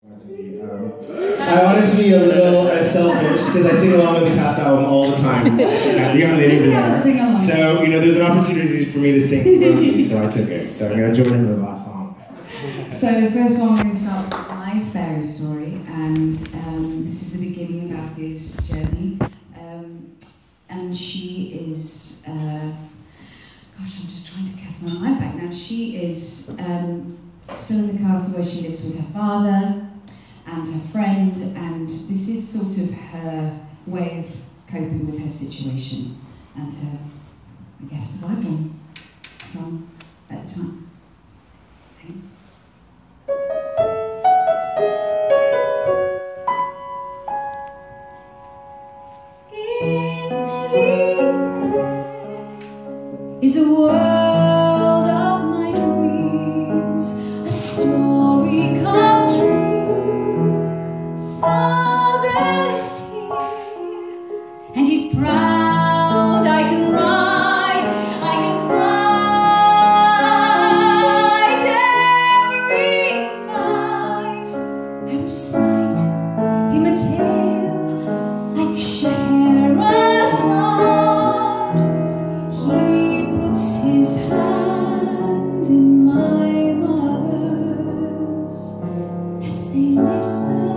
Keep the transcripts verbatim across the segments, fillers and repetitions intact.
Um, I wanted to be a little uh, selfish because I sing along with the cast album all the time. Uh, the young lady over there. So, you know, there's an opportunity for me to sing Rosalie, so I took it. So I'm going to join her in the last song. So the first one, I'm going to start with my fairy story, and um, this is the beginning of Abby's journey. Um, and she is, uh, gosh, I'm just trying to cast my mind back now. She is um, still in the castle where she lives with her father and her friend, and this is sort of her way of coping with her situation and her, I guess, survival song at the time. Thanks. In the air is a world of my dreams, a story come true. Father's here, and he's proud. I can ride, I can fly every night. I recite him a tale like Scheherazade. He puts his hand in my mother's as they listen.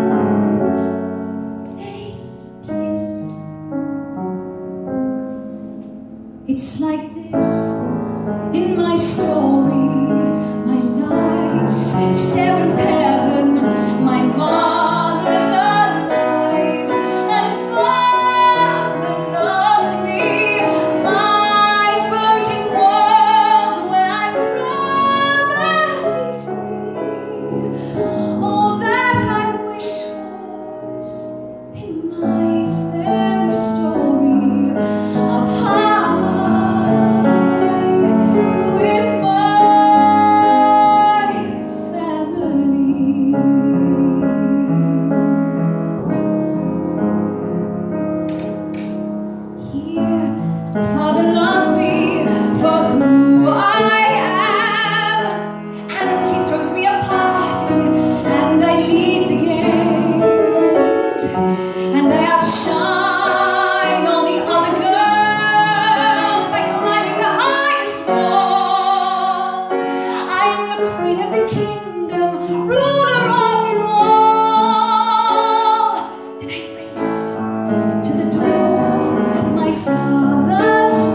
It's like this in my story, my life's seventh heaven, my mother's alive, and father loves me, my floating world where I'm gravity free. All that I wish was in my fairy story, up high. Father loves me for who I am, and he throws me a party, and I lead the games, and I outshine all the other girls by climbing the highest wall. I'm the queen of the kingdom, ruler of you all. Then I race to the door at my father.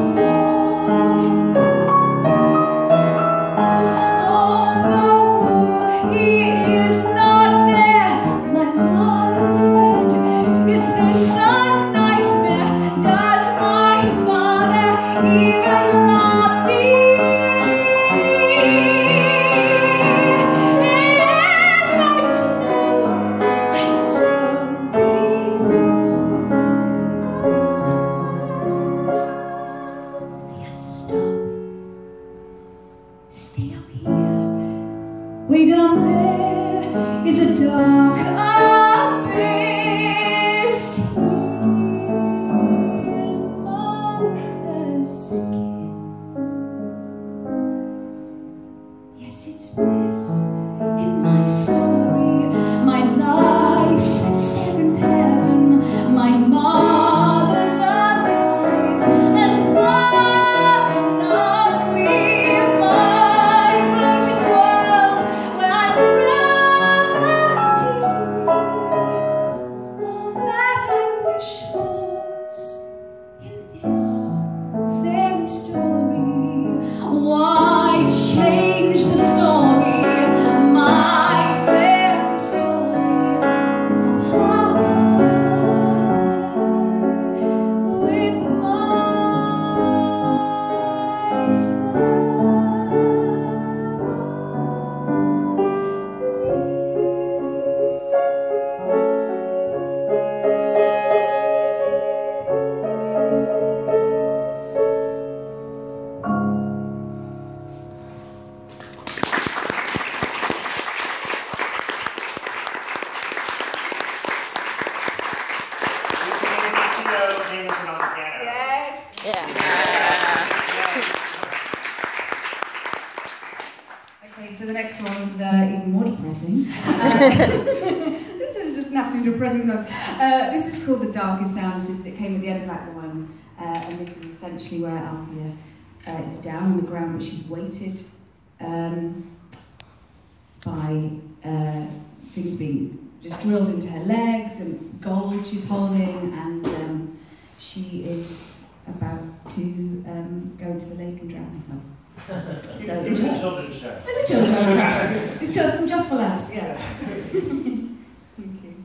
Stay up here, way down there is a dark abyss. Here is mother's kiss. Yes, it's bliss in my story, my life's seventh heaven, my mother's alive, and father loves me. Okay, so the next one's uh, even more depressing. depressing. Uh, this is just naturally depressing songs. Uh, this is called The Darkest Hours. That came at the end of Act One, uh, and this is essentially where Althea uh, is down on the ground, but she's weighted um, by uh, things being just drilled into her legs and gold she's holding, and um, she is about to um, go into the lake and drown herself. So it's a children's show. It's a children's show. It's just, just for laughs, yeah. Thank you.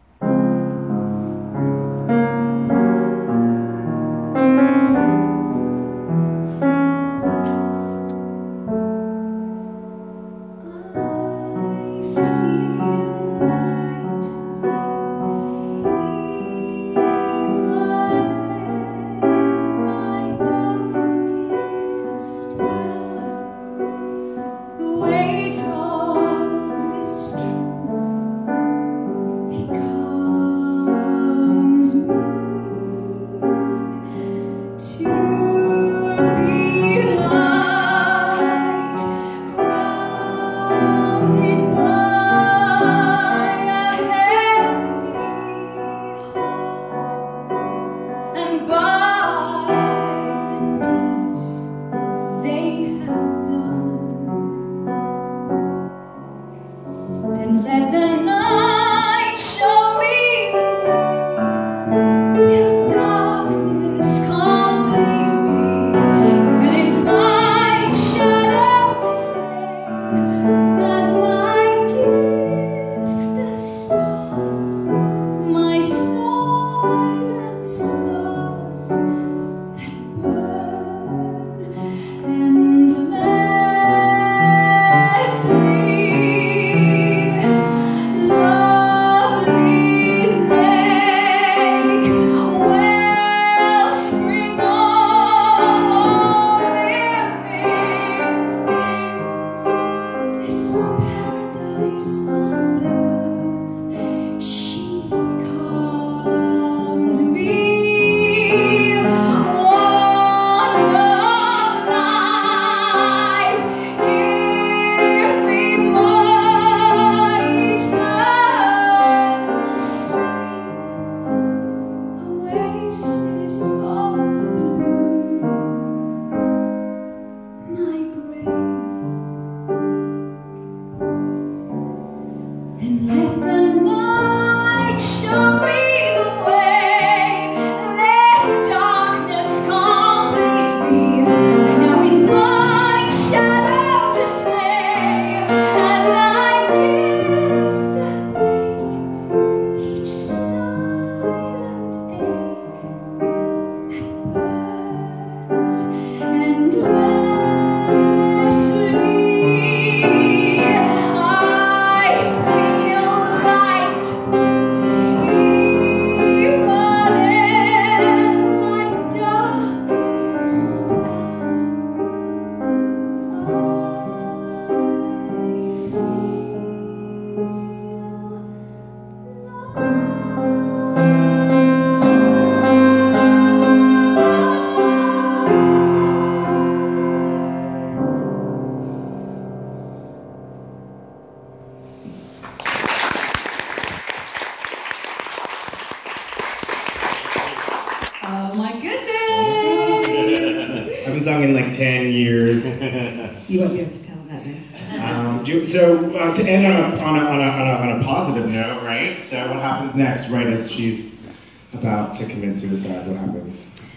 In like ten years. You won't be able to tell that then. Um, do, so uh, to end on a, on, a, on, a, on, a, on a positive note, right? So what happens next, right as she's about to commit suicide, what happens?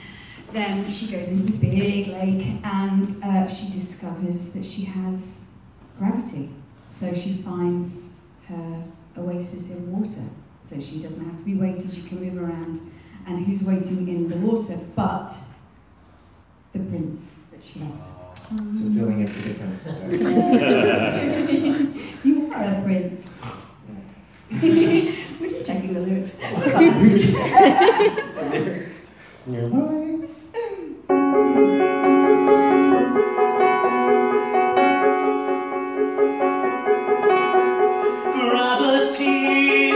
Then she goes into this big lake and uh, she discovers that she has gravity. So she finds her oasis in water. So she doesn't have to be weighted, she can move around. And who's waiting in the water but the prince that she loves. Um, so filling in for the prince. You are a prince. We're just checking the lyrics. The lyrics. Nearby. Gravity.